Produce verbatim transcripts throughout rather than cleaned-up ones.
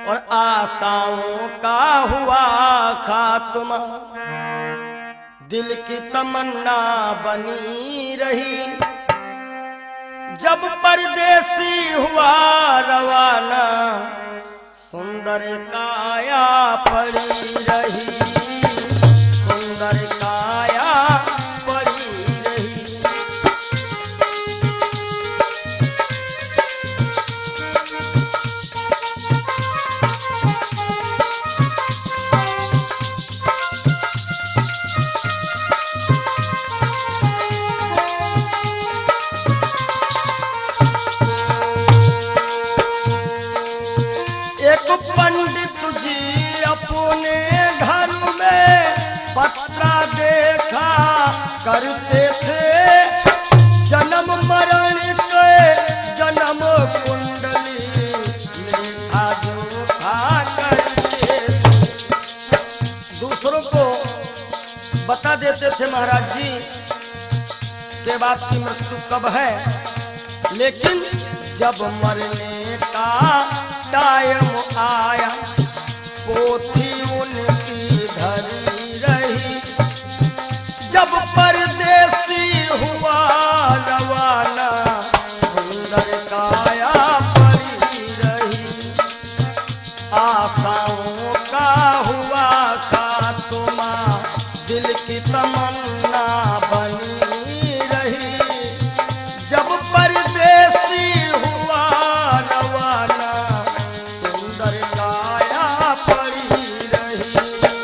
और आशाओं का हुआ खात्मा, दिल की तमन्ना बनी रही। जब परदेसी हुआ रवाना, सुंदर काया पड़ी रही, सुंदर काया पड़ी रही। एक पंडित जी अपने घर में पत्रा देखा करते थे, जन्म मरण के जन्म कुंडली लेखा जोखा करते थे। दूसरों को बता देते थे महाराज जी के बाप की मृत्यु कब है, लेकिन जब मरने का टाइम आया पोथी उनकी धरी रही। जब परदेसी हुआ रवाना, सुंदर काया पड़ी रही। आशाओं का हुआ खात्मा, दिल की तमन्ना बनी रही। जब परदेसी हुआ रवाना, सुंदर काया पड़ी रही।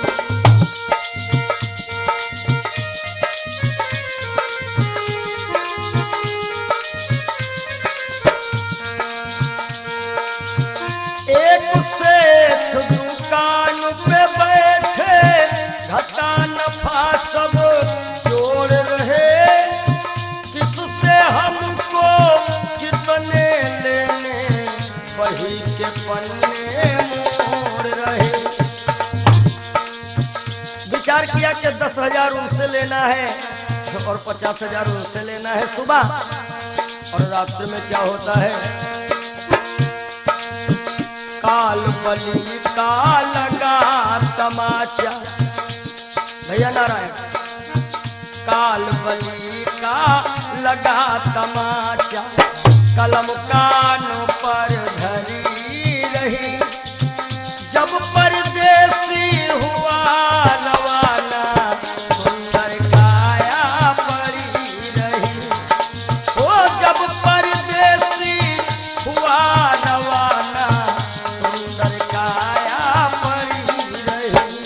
एक सेठ दुकान पे बैठे, घाटा नफा सब जोड़ रहे। किससे हमको कितने लेने, वही के पन्ने मोड़ रहे। विचार किया कि दस हजार उनसे लेना है और पचास हजार उनसे लेना है सुबह, और रात्रि में क्या होता है, काल बली का लगा तमाचा। भैया नारायण, काल बली का लगा तमाचा, कलम कानों पर धरी रही। जब परदेसी हुआ रवाना, सुंदर काया पड़ी रही। ओ जब परदेसी हुआ रवाना, सुंदर काया पड़ी रही।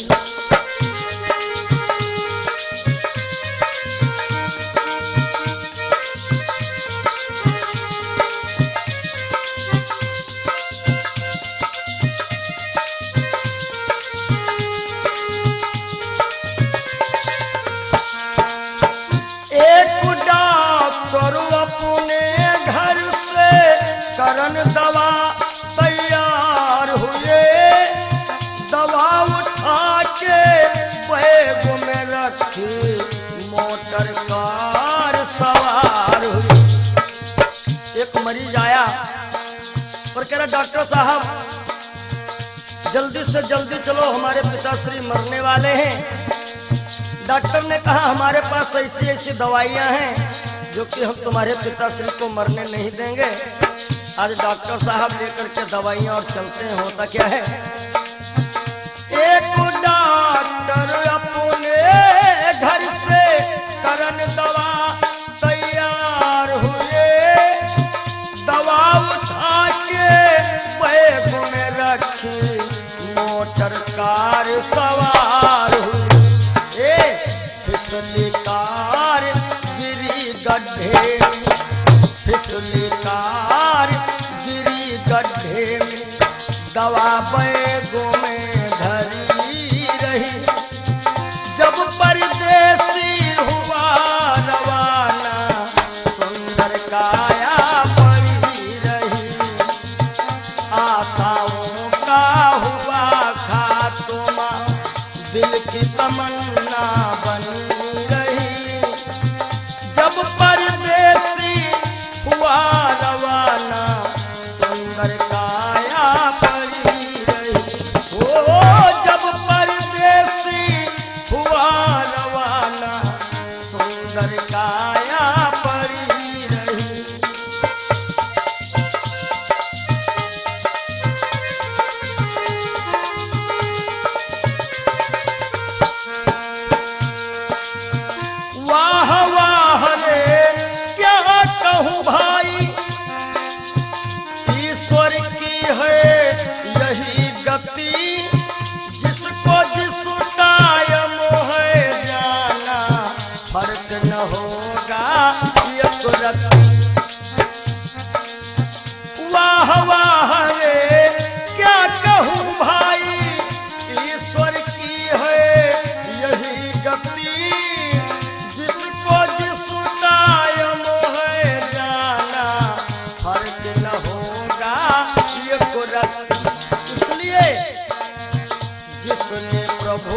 एक डॉक्टर अपने घर से करन दवा तैयार हुए। दवा उठा के बैग में रखी, मोटर कार सवार हुई। एक मरीज आया और कह रहा, डॉक्टर साहब जल्दी से जल्दी चलो, हमारे पिताश्री मरने वाले हैं। डॉक्टर ने कहा, हमारे पास ऐसी ऐसी दवाइयां हैं जो कि हम तुम्हारे पिताश्री को मरने नहीं देंगे। आज डॉक्टर साहब लेकर के दवाइयां और चलते हैं। होता क्या है, एक डॉक्टर अपने घर से करन दवा तैयार हुए। दवा उठा के बैग में रखी, मोटर कार सवार हुई। फिसली कार गिरी गड्ढे में, फिसली कार गिरी गड्ढे में। दवा बैगों में धरी रही। जब परदेसी हुआ रवाना, सुंदर काया पड़ी रही। आशाओं का हुआ खात्मा, दिल की तमन्ना बनी रही। जब परदेसी हुआ रवाना, सुंदर काया पड़ी रही।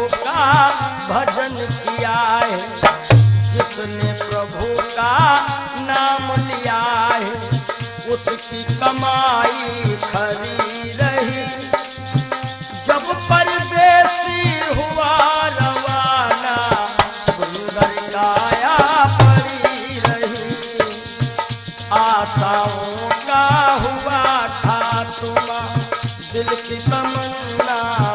का भजन किया है, जिसने प्रभु का नाम लिया है उसकी कमाई खरी रही। जब परदेसी हुआ रवाना सुंदर काया पड़ी रही, आशाओं का हुआ था तुम दिल की तमन्ना